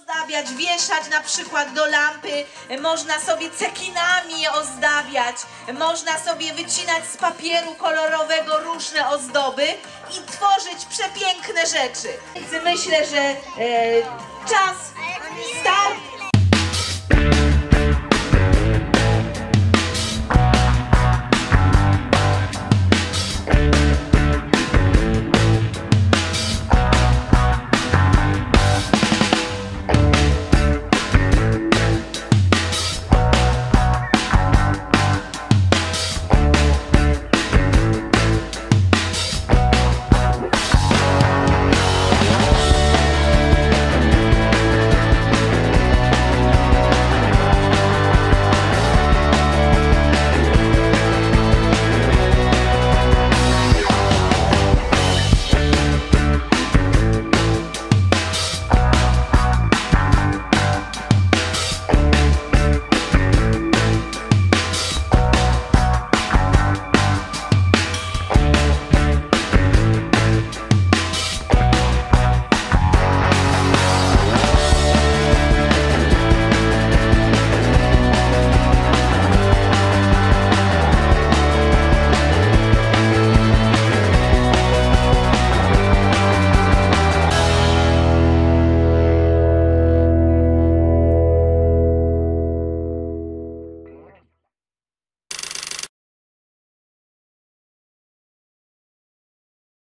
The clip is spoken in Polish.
ozdabiać, wieszać na przykład do lampy, można sobie cekinami ozdabiać, można sobie wycinać z papieru kolorowego różne ozdoby i tworzyć przepiękne rzeczy. Więc myślę, że czas start.